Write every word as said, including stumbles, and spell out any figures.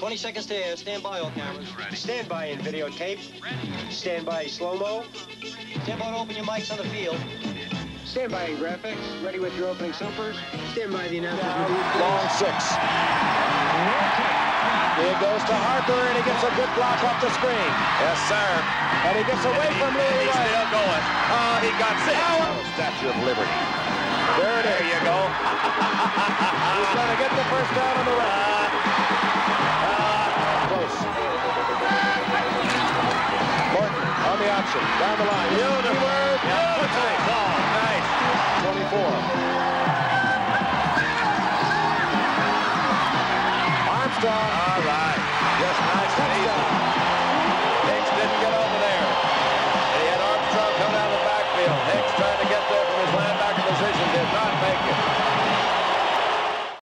twenty seconds to air. Stand by, all cameras. Stand by in videotape. Stand by slow-mo. Stand by to open your mics on the field. Stand by in graphics. Ready with your opening supers. Stand by the announcers. Long six. Here goes to Harper, and he gets a good block off the screen. Yes, sir. And he gets away and he, from Louis He's Wright. still going. Oh, he got six. Oh, Statue of Liberty. There it is. There you go. He's going to get the first down on the right. Close. Morton on the option. Down the line. Beautiful.